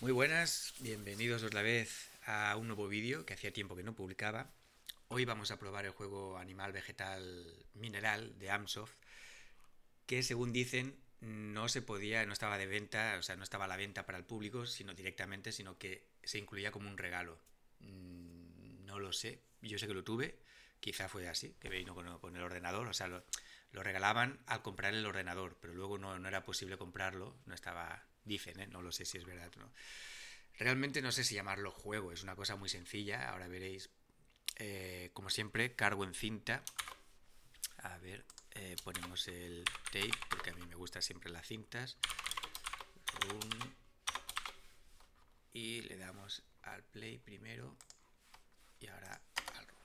Muy buenas, bienvenidos otra vez a un nuevo vídeo que hacía tiempo que no publicaba. Hoy vamos a probar el juego Animal Vegetal Mineral de Amsoft, que según dicen no se podía, no estaba de venta, o sea, no estaba a la venta para el público, sino directamente, sino que se incluía como un regalo. No lo sé, yo sé que lo tuve, quizá fue así, que vino con el ordenador, o sea, lo regalaban al comprar el ordenador, pero luego no era posible comprarlo, no estaba, dicen, ¿eh? No lo sé si es verdad o no. Realmente no sé si llamarlo juego, es una cosa muy sencilla, ahora veréis. Como siempre, cargo en cinta. A ver, ponemos el tape, porque a mí me gusta siempre las cintas. Y le damos al play primero y ahora al roll.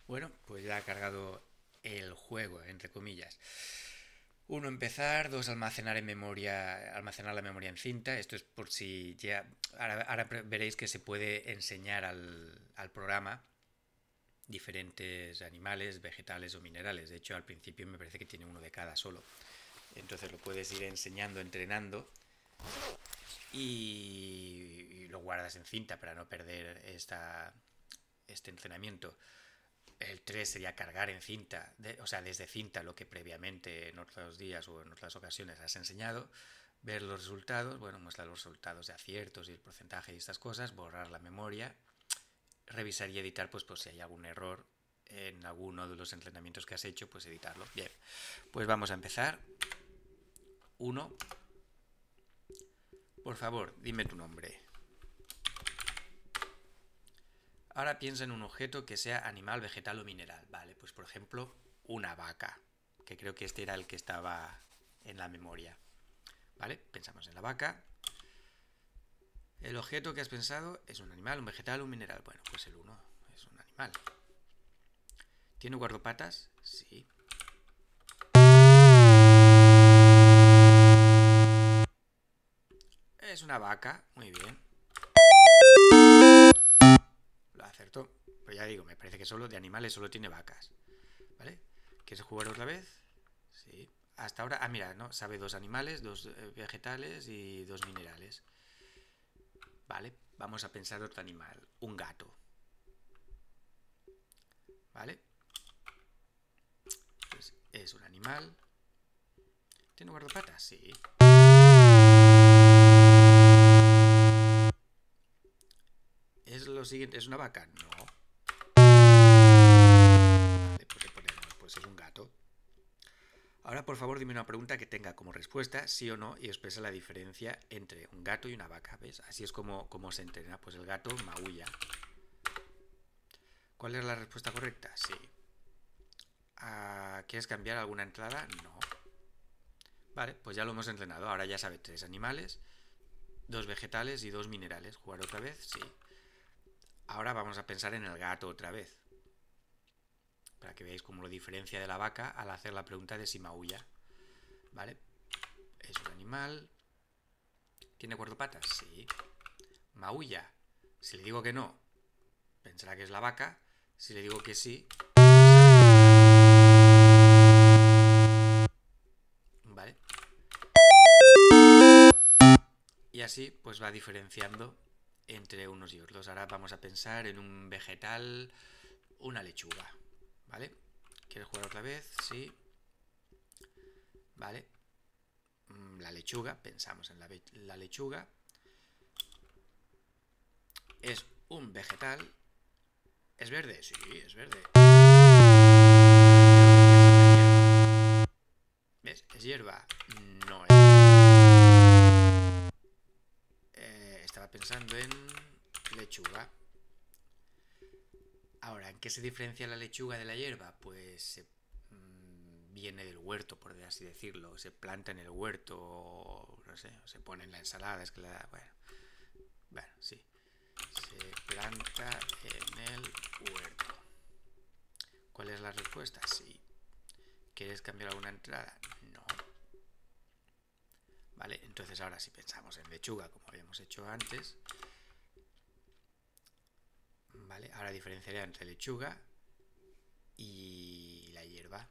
Bueno, pues ya ha cargado el juego, entre comillas. 1, empezar. 2, almacenar la memoria en cinta. Esto es por si ya... Ahora veréis que se puede enseñar al programa diferentes animales, vegetales o minerales. De hecho, al principio me parece que tiene uno de cada solo. Entonces lo puedes ir enseñando, entrenando, y lo guardas en cinta para no perder este entrenamiento. El 3 sería cargar en cinta, o sea, desde cinta lo que previamente en otros días o en otras ocasiones has enseñado, ver los resultados, bueno, muestra los resultados de aciertos y el porcentaje y estas cosas, borrar la memoria, revisar y editar, pues si hay algún error en alguno de los entrenamientos que has hecho, pues editarlo. Bien, pues vamos a empezar. 1. Por favor, dime tu nombre. Ahora piensa en un objeto que sea animal, vegetal o mineral. Vale, pues por ejemplo, una vaca, que creo que este era el que estaba en la memoria. Vale, pensamos en la vaca. El objeto que has pensado es un animal, un vegetal o un mineral. Bueno, pues el 1 es un animal. ¿Tiene 4 patas? Sí. Es una vaca, muy bien. Lo acertó. Pues ya digo, me parece que solo de animales solo tiene vacas. ¿Vale? ¿Quieres jugar otra vez? Sí. Hasta ahora, mira, ¿no? Sabe 2 animales, 2 vegetales y 2 minerales. Vale, vamos a pensar otro animal. Un gato. ¿Vale? Pues es un animal. ¿Tiene guardapatas? Sí. ¿Es lo siguiente? ¿Es una vaca? No. Vale, pues es un gato. Ahora, por favor, dime una pregunta que tenga como respuesta sí o no y expresa la diferencia entre un gato y una vaca. ¿Ves? Así es como se entrena. Pues el gato maulla. ¿Cuál es la respuesta correcta? Sí. ¿Quieres cambiar alguna entrada? No. Vale, pues ya lo hemos entrenado. Ahora ya sabe 3 animales, 2 vegetales y 2 minerales. ¿Jugar otra vez? Sí. Ahora vamos a pensar en el gato otra vez, para que veáis cómo lo diferencia de la vaca al hacer la pregunta de si maulla. ¿Vale? Es un animal. ¿Tiene 4 patas? Sí. ¿Maulla? Si le digo que no, pensará que es la vaca. Si le digo que sí, ¿vale? Y así pues va diferenciando entre unos y otros. Ahora vamos a pensar en un vegetal, una lechuga, ¿vale? ¿Quieres jugar otra vez? Sí. Vale. La lechuga, pensamos en la lechuga. Es un vegetal. ¿Es verde? Sí, es verde. ¿Ves? ¿Es hierba? No es hierba. Estaba pensando en lechuga. Ahora, ¿en qué se diferencia la lechuga de la hierba? Pues viene del huerto, por así decirlo. Se planta en el huerto, no sé, se pone en la ensalada. Es que bueno, sí. Se planta en el huerto. ¿Cuál es la respuesta? Sí. ¿Quieres cambiar alguna entrada? No. Vale, entonces ahora si pensamos en lechuga, como habíamos hecho antes, ¿vale? Ahora diferenciaría entre lechuga y la hierba.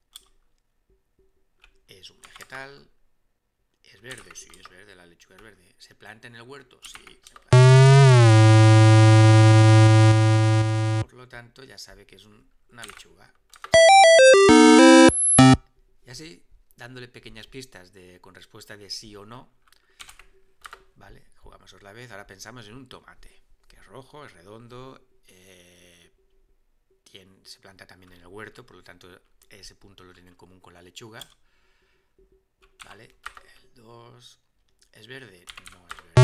Es un vegetal. ¿Es verde? Sí, es verde, la lechuga es verde. ¿Se planta en el huerto? Sí, se planta. Por lo tanto, ya sabe que es una lechuga. Y así, dándole pequeñas pistas con respuesta de sí o no, ¿vale? Jugamos otra vez. Ahora pensamos en un tomate, que es rojo, es redondo, se planta también en el huerto, por lo tanto, ese punto lo tiene en común con la lechuga. ¿Vale? El 2. ¿Es verde? No es verde.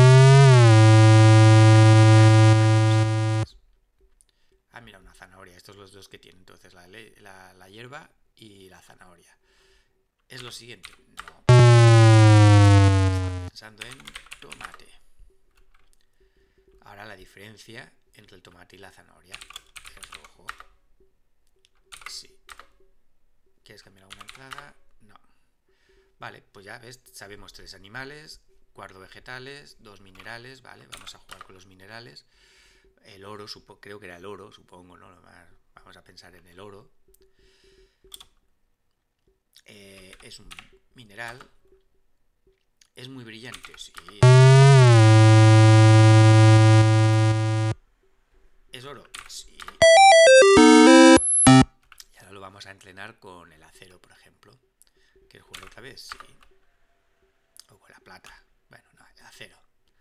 Mira, una zanahoria. Estos son los dos que tiene. Entonces, la hierba y la zanahoria. ¿Es lo siguiente? No. Estaba pensando en tomate. Ahora la diferencia entre el tomate y la zanahoria es rojo. ¿Quieres cambiar alguna entrada? No. Vale, pues ya ves, sabemos 3 animales, 4 vegetales, 2 minerales, vale, vamos a jugar con los minerales. El oro, creo que era el oro, supongo, ¿no? Vamos a pensar en el oro. Es un mineral. Es muy brillante, sí. ¿Es oro? Sí. Y ahora lo vamos a entrenar con el acero, por ejemplo. ¿Quieres jugar otra vez? Sí. O con la plata. Bueno, no, el acero.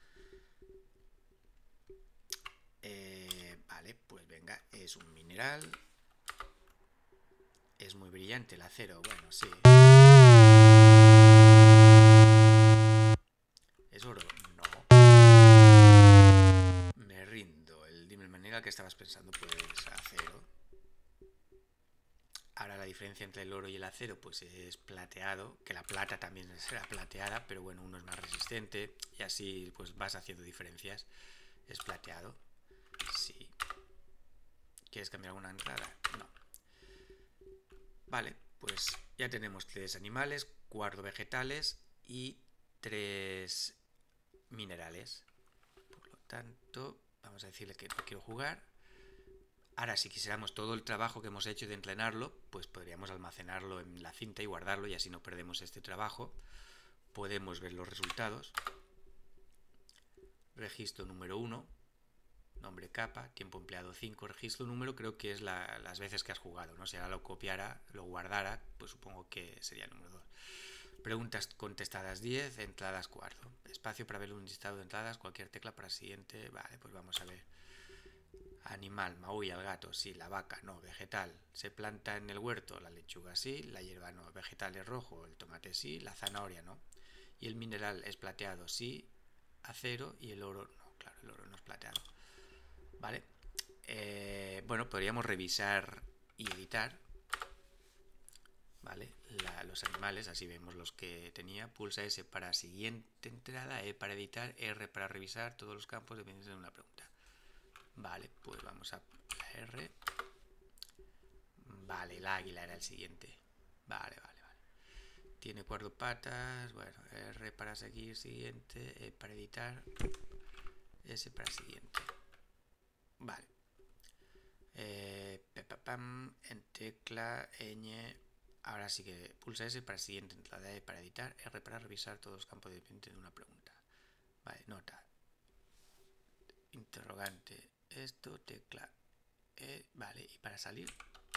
Vale, pues venga, es un mineral. Es muy brillante el acero, bueno, sí. ¿Es oro? No. Me rindo. Dime el mineral que estabas pensando, pues acero. Ahora la diferencia entre el oro y el acero pues es plateado, que la plata también será plateada, pero bueno, uno es más resistente y así pues vas haciendo diferencias. Es plateado. Sí. ¿Quieres cambiar alguna entrada? No. Vale, pues ya tenemos 3 animales, 4 vegetales y 3 minerales. Por lo tanto, vamos a decirle que no quiero jugar. Ahora, si quisiéramos todo el trabajo que hemos hecho de entrenarlo, pues podríamos almacenarlo en la cinta y guardarlo y así no perdemos este trabajo. Podemos ver los resultados. Registro número 1, nombre capa, tiempo empleado 5, registro número creo que es las veces que has jugado, ¿no? Si ahora lo copiara, lo guardara, pues supongo que sería el número 2. Preguntas contestadas 10, entradas 4. Espacio para ver un listado de entradas, cualquier tecla para siguiente. Vale, pues vamos a ver. Animal, maulla, el gato, sí. La vaca, no. Vegetal, se planta en el huerto. La lechuga, sí. La hierba, no. Vegetal es rojo. El tomate, sí. La zanahoria, no. Y el mineral es plateado, sí. Acero. Y el oro, no. Claro, el oro no es plateado. Vale. Bueno, podríamos revisar y editar. Vale, los animales, así vemos los que tenía. Pulsa S para siguiente entrada, E para editar, R para revisar todos los campos dependiendo de una pregunta. Vale, pues vamos a la R. Vale, el águila era el siguiente. Vale. Tiene 4 patas. Bueno, R para seguir, siguiente, E para editar, S para siguiente. Vale. En tecla, ñ. Ahora sí que pulsa S para siguiente entrada, E para editar, R para revisar todos los campos dependientes de una pregunta. Vale, nota. Interrogante. Esto, tecla E. Vale, y para salir.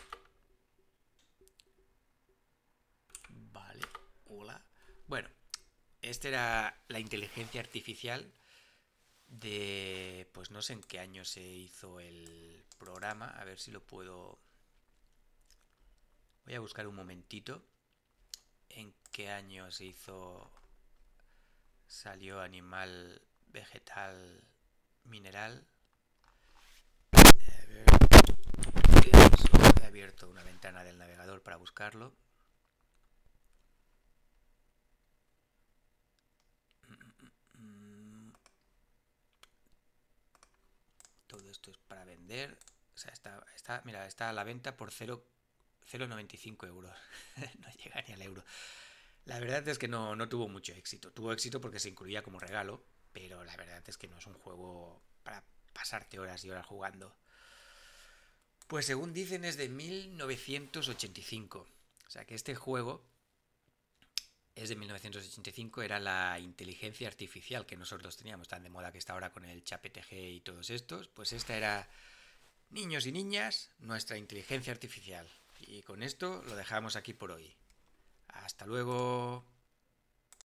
Vale, hola. Bueno, esta era la inteligencia artificial de... Pues no sé en qué año se hizo el programa. A ver si lo puedo... Voy a buscar un momentito en qué año se hizo, salió animal, vegetal, mineral. He abierto una ventana del navegador para buscarlo. Todo esto es para vender. O sea, mira, está a la venta por 0,95 euros. No llega ni al euro. La verdad es que no tuvo mucho éxito. Tuvo éxito porque se incluía como regalo, pero la verdad es que no es un juego para pasarte horas y horas jugando. Pues según dicen es de 1985. O sea que este juego es de 1985, era la inteligencia artificial que nosotros teníamos tan de moda que está ahora con el ChatGPT y todos estos. Pues esta era, niños y niñas, nuestra inteligencia artificial. Y con esto lo dejamos aquí por hoy. Hasta luego.